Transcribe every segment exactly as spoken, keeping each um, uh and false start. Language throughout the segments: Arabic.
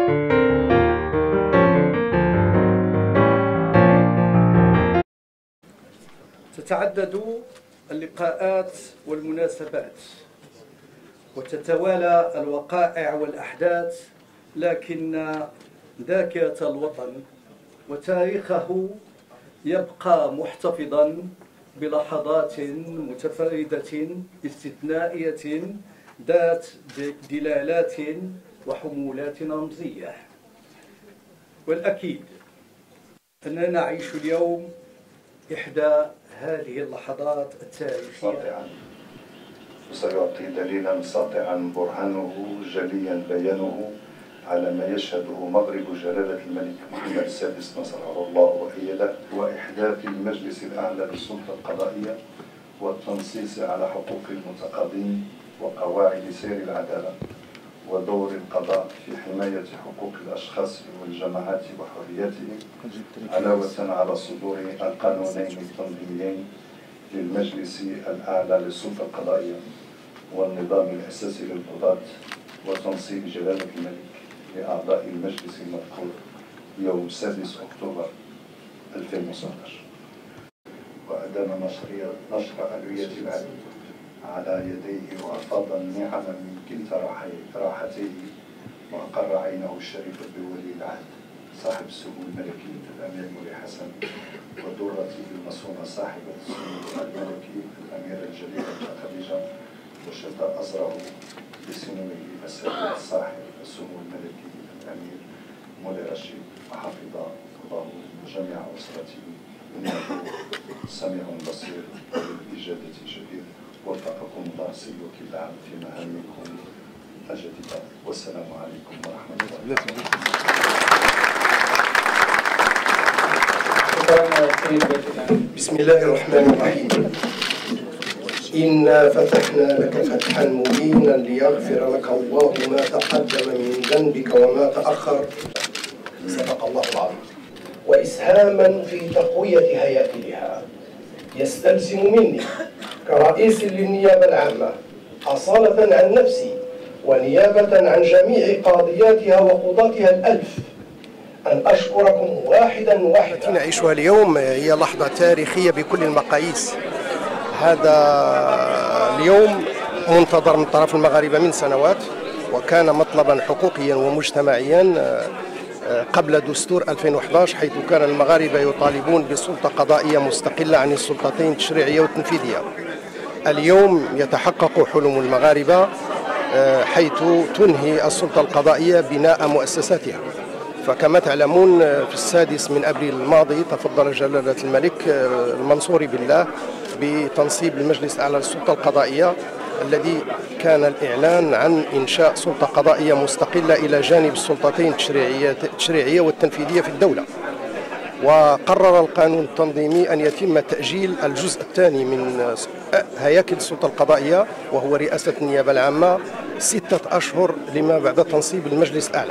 تتعدد اللقاءات والمناسبات وتتوالى الوقائع والأحداث، لكن ذاكرة الوطن وتاريخه يبقى محتفظا بلحظات متفردة استثنائية ذات دلالات وحمولات رمزية. والأكيد أننا نعيش اليوم إحدى هذه اللحظات التاريخية. وسيعطي دليلا ساطعا برهانه جليا بيانه على ما يشهده مغرب جلالة الملك محمد السادس نصره الله وأيده، وإحداث المجلس الأعلى للسلطة القضائية والتنصيص على حقوق المتقاضين وقواعد سير العدالة ودور القضاء في حماية حقوق الأشخاص والجماعات وحرياتهم، علاوة على صدور القانونين التنظيميين للمجلس الأعلى للسلطة القضائية والنظام الأساسي للقضاة، وتنصيب جلالة الملك لأعضاء المجلس المذكور يوم السادس أكتوبر ألفين وسبعة عشر. وأدام نشر ألوية العدل على يديه وأفاض النعم من كلتا راحتيه، وأقر عينه الشريفة بولي العهد صاحب السمو الملكي الأمير مولاي حسن، ودرته المصونة صاحبة السمو الملكي الأميرة الجليلة خديجة، وشد أزره بسموه السيد صاحب السمو الملكي الأمير مولاي رشيد، وحفظ الله جميع أسرته، إنه سميع بصير وبالإجابة جدير. وفقكم الله سيدك العام في مهامكم الجديدة، والسلام عليكم ورحمة الله. بسم الله الرحمن الرحيم. إنا فتحنا لك فتحا مبينا ليغفر لك الله ما تقدم من ذنبك وما تأخر، صدق الله العظيم. وإسهاما في تقوية هياكلها يستلزم مني كرئيس للنيابة العامة أصالة عن نفسي ونيابة عن جميع قاضياتها وقضاتها الألف أن أشكركم واحدا واحدا. التي نعيشها اليوم هي لحظة تاريخية بكل المقاييس. هذا اليوم منتظر من طرف المغاربة من سنوات، وكان مطلبا حقوقيا ومجتمعيا قبل دستور ألفين وأحد عشر، حيث كان المغاربة يطالبون بسلطة قضائية مستقلة عن السلطتين التشريعية والتنفيذية. اليوم يتحقق حلم المغاربة حيث تنهي السلطة القضائية بناء مؤسساتها. فكما تعلمون في السادس من أبريل الماضي تفضل جلالة الملك المنصور بالله بتنصيب المجلس الأعلى للسلطة القضائية، الذي كان الإعلان عن إنشاء سلطة قضائية مستقلة إلى جانب السلطتين التشريعية والتنفيذية في الدولة. وقرر القانون التنظيمي أن يتم تأجيل الجزء الثاني من هياكل السلطة القضائية، وهو رئاسة النيابة العامة، ستة أشهر لما بعد تنصيب المجلس الأعلى.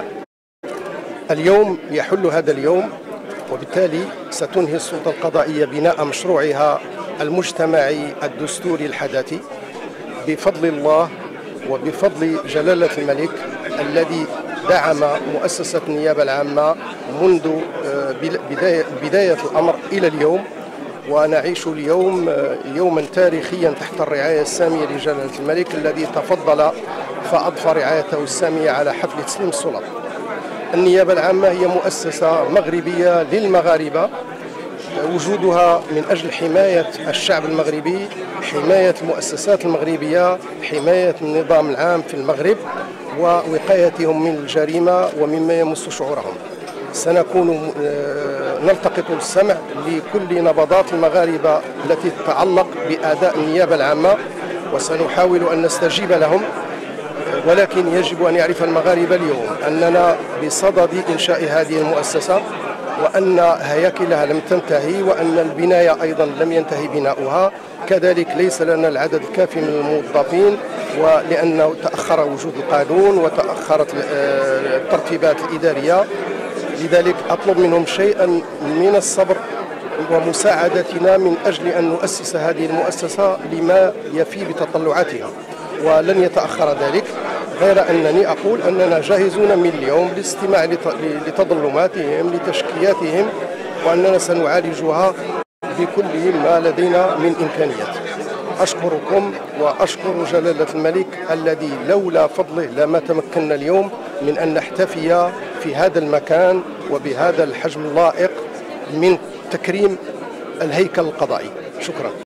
اليوم يحل هذا اليوم، وبالتالي ستنهي السلطة القضائية بناء مشروعها المجتمعي الدستوري الحداثي بفضل الله وبفضل جلالة الملك الذي دعم مؤسسة النيابة العامة منذ بداية, بداية الأمر إلى اليوم. ونعيش اليوم يوما تاريخيا تحت الرعاية السامية لجلالة الملك الذي تفضل فأضفى رعايته السامية على حفل تسليم السلطة. النيابة العامة هي مؤسسة مغربية للمغاربة، وجودها من أجل حماية الشعب المغربي، حماية المؤسسات المغربية، حماية النظام العام في المغرب، ووقايتهم من الجريمة ومما يمس شعورهم. سنكون نلتقط السمع لكل نبضات المغاربة التي تتعلق بأداء النيابة العامة، وسنحاول أن نستجيب لهم. ولكن يجب أن يعرف المغاربة اليوم أننا بصدد إنشاء هذه المؤسسة، وأن هياكلها لم تنتهي، وأن البناية أيضا لم ينتهي بناؤها. كذلك ليس لنا العدد الكافي من الموظفين، ولأنه تأخر وجود القانون وتأخرت الترتيبات الإدارية. لذلك أطلب منهم شيئا من الصبر ومساعدتنا من أجل أن نؤسس هذه المؤسسة لما يفي بتطلعاتها، ولن يتأخر ذلك. غير أنني أقول أننا جاهزون من اليوم للاستماع لتظلماتهم لتشكياتهم، وأننا سنعالجها بكل ما لدينا من إمكانيات. أشكركم وأشكر جلالة الملك الذي لولا فضله لما تمكنا اليوم من أن نحتفي في هذا المكان وبهذا الحجم اللائق من تكريم الهيكل القضائي. شكرا.